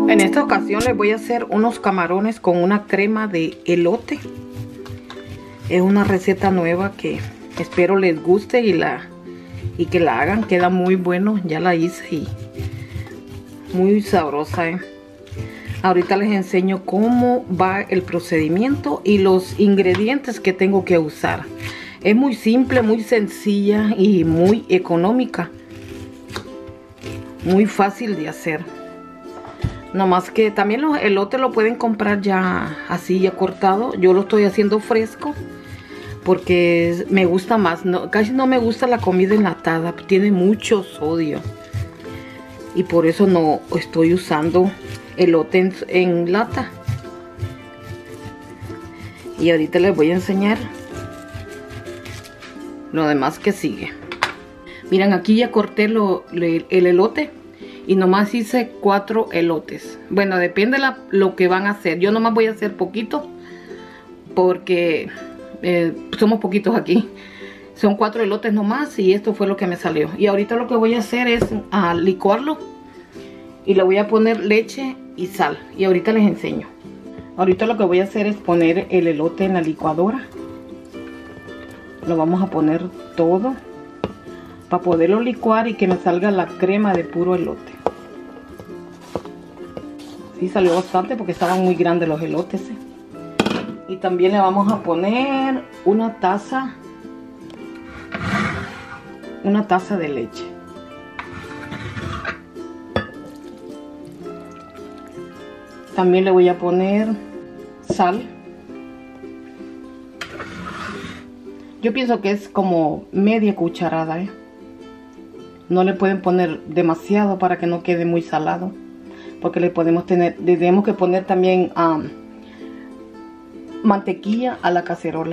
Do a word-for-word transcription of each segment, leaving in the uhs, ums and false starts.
En esta ocasión les voy a hacer unos camarones con una crema de elote. Es una receta nueva que espero les guste y, la, y que la hagan. Queda muy bueno, ya la hice y muy sabrosa, ¿eh? Ahorita les enseño cómo va el procedimiento y los ingredientes que tengo que usar. Es muy simple, muy sencilla y muy económica. Muy fácil de hacer. No más que también los elotes lo pueden comprar ya así, ya cortado. Yo lo estoy haciendo fresco porque me gusta más. No, casi no me gusta la comida enlatada, tiene mucho sodio. Y por eso no estoy usando elote en, en lata. Y ahorita les voy a enseñar lo demás que sigue. Miren, aquí ya corté lo, le, el elote. Y nomás hice cuatro elotes. Bueno, depende de la, lo que van a hacer. Yo nomás voy a hacer poquito. Porque eh, somos poquitos aquí. Son cuatro elotes nomás. Y esto fue lo que me salió. Y ahorita lo que voy a hacer es uh, licuarlo. Y le voy a poner leche y sal. Y ahorita les enseño. Ahorita lo que voy a hacer es poner el elote en la licuadora. Lo vamos a poner todo. Para poderlo licuar y que me salga la crema de puro elote. Sí, salió bastante porque estaban muy grandes los elotes, ¿eh? Y también le vamos a poner una taza. Una taza de leche. También le voy a poner sal. Yo pienso que es como media cucharada, ¿eh? No le pueden poner demasiado para que no quede muy salado. Porque le podemos tener, le tenemos que poner también um, mantequilla a la cacerola.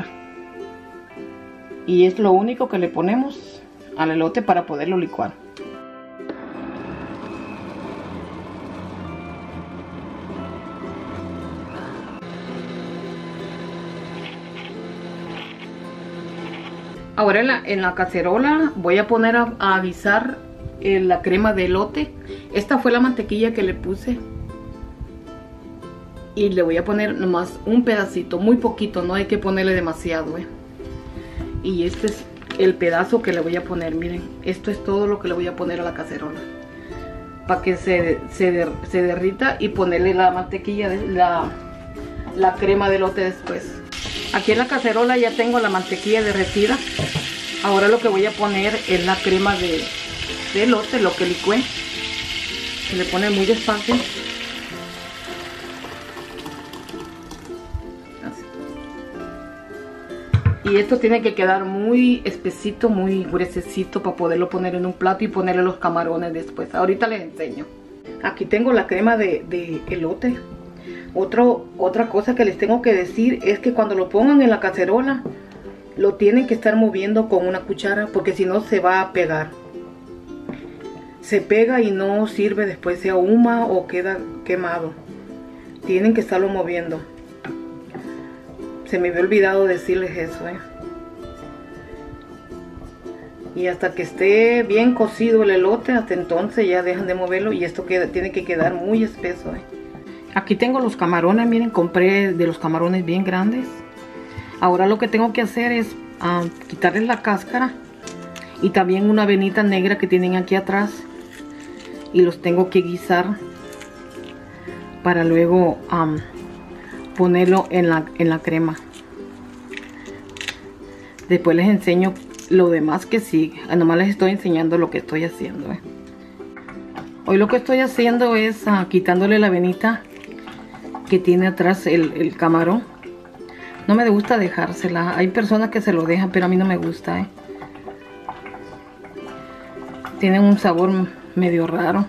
Y es lo único que le ponemos al elote para poderlo licuar. Ahora en la, en la cacerola voy a poner a, a avisar eh, la crema de elote. Esta fue la mantequilla que le puse. Y le voy a poner nomás un pedacito, muy poquito, no hay que ponerle demasiado, ¿eh? Y este es el pedazo que le voy a poner, miren. Esto es todo lo que le voy a poner a la cacerola. Para que se, se, der, se derrita y ponerle la mantequilla, de, la, la crema de elote después. Aquí en la cacerola ya tengo la mantequilla derretida. Ahora lo que voy a poner es la crema de, de elote, lo que licué. Se le pone muy despacio. Así. Y esto tiene que quedar muy espesito, muy gruesecito para poderlo poner en un plato y ponerle los camarones después. Ahorita les enseño. Aquí tengo la crema de, de elote. Otro, otra cosa que les tengo que decir es que cuando lo pongan en la cacerola lo tienen que estar moviendo con una cuchara porque si no se va a pegar. Se pega y no sirve, después se ahuma o queda quemado. Tienen que estarlo moviendo. Se me había olvidado decirles eso, ¿eh? Y hasta que esté bien cocido el elote, hasta entonces ya dejan de moverlo y esto queda, tiene que quedar muy espeso, ¿eh? Aquí tengo los camarones, miren, compré de los camarones bien grandes. Ahora lo que tengo que hacer es uh, quitarles la cáscara y también una venita negra que tienen aquí atrás. Y los tengo que guisar para luego um, ponerlo en la, en la crema. Después les enseño lo demás que sigue. Nomás les estoy enseñando lo que estoy haciendo, ¿eh? Hoy lo que estoy haciendo es uh, quitándole la venita que tiene atrás el, el camarón. No me gusta dejársela. Hay personas que se lo dejan, pero a mí no me gusta, ¿eh? Tienen un sabor medio raro.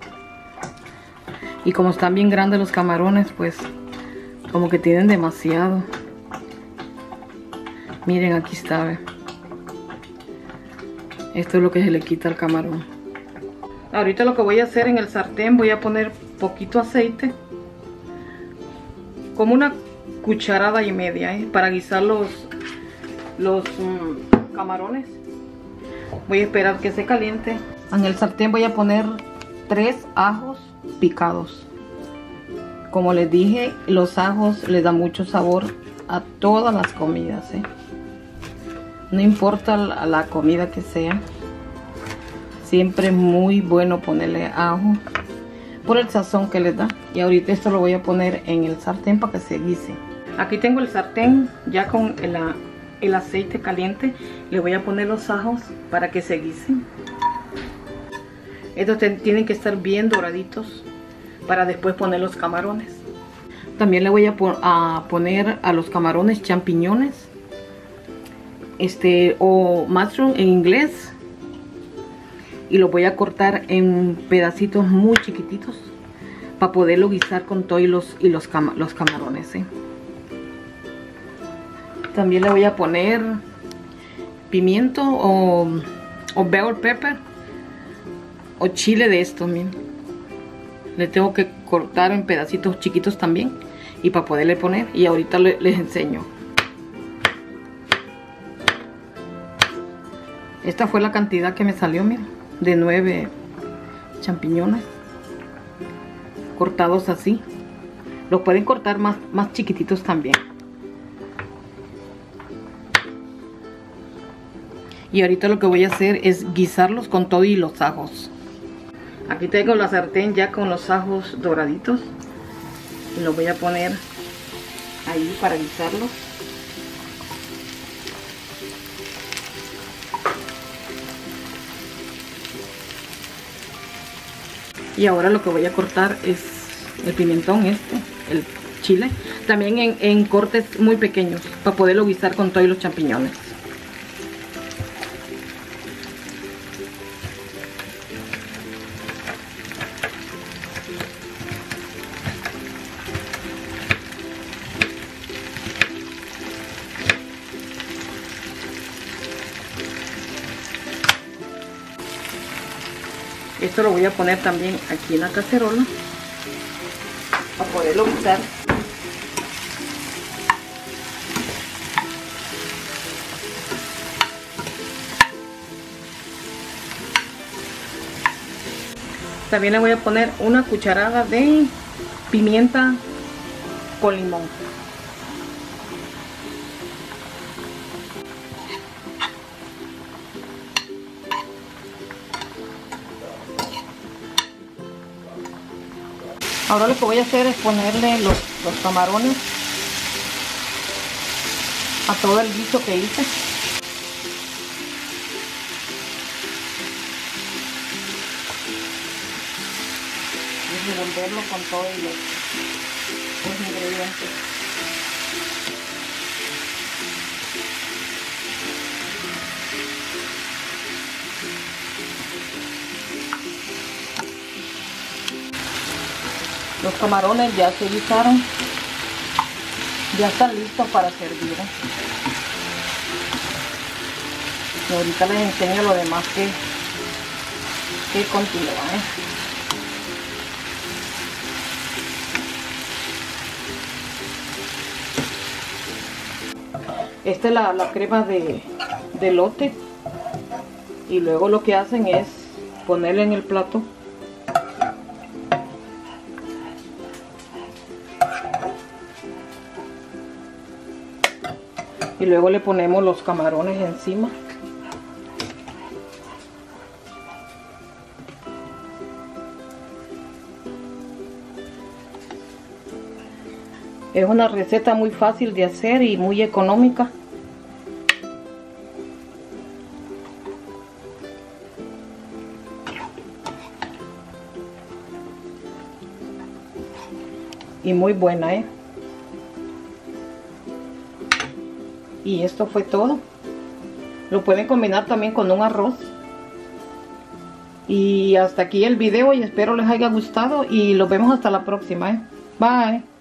Y como están bien grandes los camarones, pues como que tienen demasiado. Miren, aquí está, ¿ve? Esto es lo que se le quita al camarón. Ahorita lo que voy a hacer en el sartén, voy a poner poquito aceite. Como una cucharada y media, ¿eh? Para guisar los, los um, camarones. Voy a esperar que se caliente. En el sartén voy a poner tres ajos picados. Como les dije, los ajos les dan mucho sabor a todas las comidas, ¿eh? No importa la, la comida que sea, siempre es muy bueno ponerle ajo por el sazón que les da. Y ahorita esto lo voy a poner en el sartén para que se guise. Aquí tengo el sartén ya con el, el aceite caliente. Le voy a poner los ajos para que se guisen. Estos tienen que estar bien doraditos para después poner los camarones. También le voy a, po a poner a los camarones champiñones. Este, o mushroom en inglés, y lo voy a cortar en pedacitos muy chiquititos para poderlo guisar con todo y los, y los, cama los camarones, ¿eh? También le voy a poner pimiento o, o bell pepper o chile de esto, miren. Le tengo que cortar en pedacitos chiquitos también y para poderle poner, y ahorita le, les enseño. Esta fue la cantidad que me salió, miren, de nueve champiñones cortados así. Los pueden cortar más, más chiquititos también. Y ahorita lo que voy a hacer es guisarlos con todo y los ajos. Aquí tengo la sartén ya con los ajos doraditos. Y los voy a poner ahí para guisarlos. Y ahora lo que voy a cortar es el pimentón este, el chile. También en, en cortes muy pequeños para poderlo guisar con todos los champiñones. Esto lo voy a poner también aquí en la cacerola para poderlo guisar. También le voy a poner una cucharada de pimienta con limón. Ahora lo que voy a hacer es ponerle los, los camarones a todo el guiso que hice. Y revolverlo con todos los, los ingredientes. Los camarones ya se guisaron, ya están listos para servir. Y ahorita les enseño lo demás que, que continúa, ¿eh? Esta es la, la crema de, de elote, y luego lo que hacen es ponerle en el plato. Y luego le ponemos los camarones encima. Es una receta muy fácil de hacer y muy económica. Y muy buena, ¿eh? Y esto fue todo. Lo pueden combinar también con un arroz. Y hasta aquí el video, y espero les haya gustado, y los vemos hasta la próxima, ¿eh? Bye.